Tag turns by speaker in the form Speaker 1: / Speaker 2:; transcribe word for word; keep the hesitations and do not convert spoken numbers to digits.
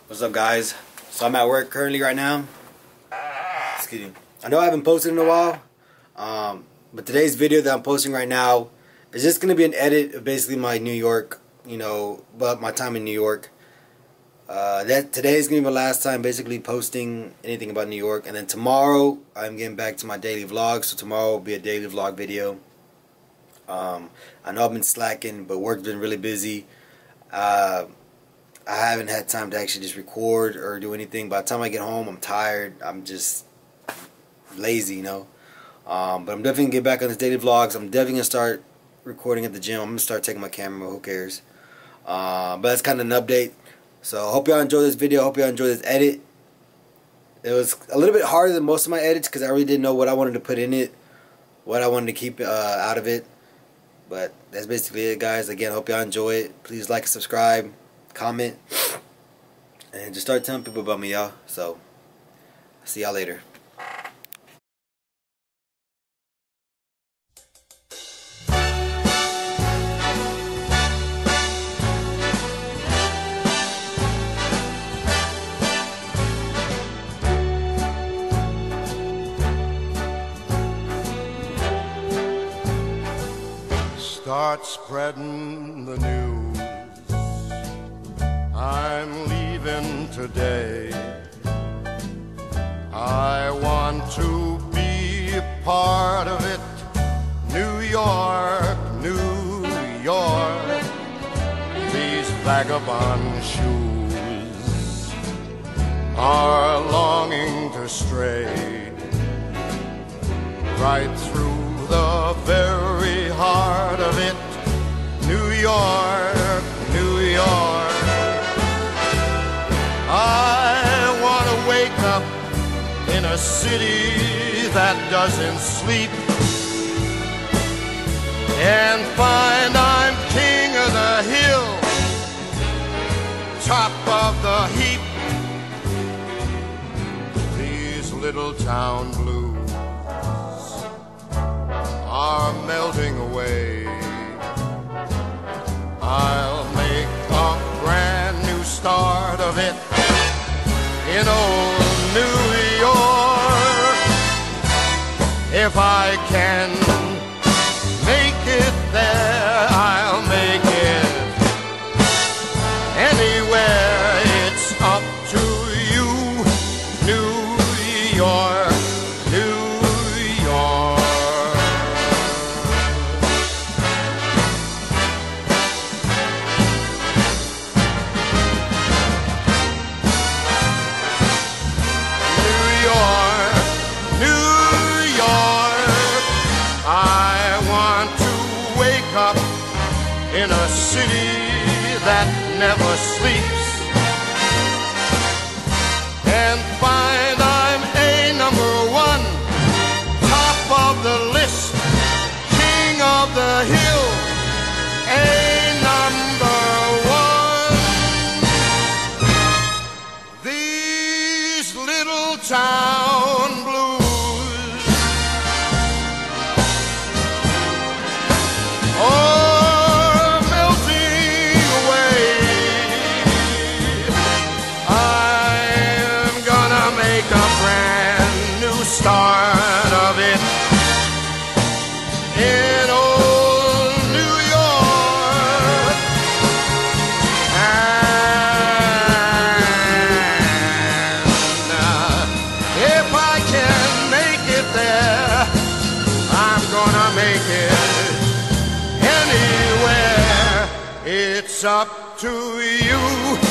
Speaker 1: What's up, guys? So I'm at work currently right now. Excuse me. I know I haven't posted in a while, um, but today's video that I'm posting right now is just gonna be an edit of basically my New York, you know, but my time in New York. Uh, that today is gonna be my last time basically posting anything about New York, and then tomorrow I'm getting back to my daily vlog. So tomorrow will be a daily vlog video. Um, I know I've been slacking, but work's been really busy. Uh, I haven't had time to actually just record or do anything. By the time I get home, I'm tired. I'm just lazy, you know. Um, but I'm definitely going to get back on the daily vlogs. I'm definitely going to start recording at the gym. I'm going to start taking my camera. Who cares? Uh, but that's kind of an update. So I hope y'all enjoy this video. I hope y'all enjoy this edit. It was a little bit harder than most of my edits because I really didn't know what I wanted to put in it, what I wanted to keep uh, out of it. But that's basically it, guys. Again, I hope y'all enjoy it. Please like and subscribe. Comment, and just start telling people about me, y'all. So, see y'all later.
Speaker 2: Start spreading the news. I'm leaving today. I want to be a part of it. New York, New York. These vagabond shoes are longing to stray right through the very heart of it. New York, New York. I want to wake up in a city that doesn't sleep and find I'm king of the hill, top of the heap. These little town blues are melting away. I'll make a brand new start of it in old New York. If I can make it there, I'll make it anywhere. It's up to you, New York, New York. In a city that never sleeps and find I'm a number one, top of the list, king of the hill, a number one. These little town blues start of it in old New York. And uh, if I can make it there, I'm gonna make it anywhere. It's up to you.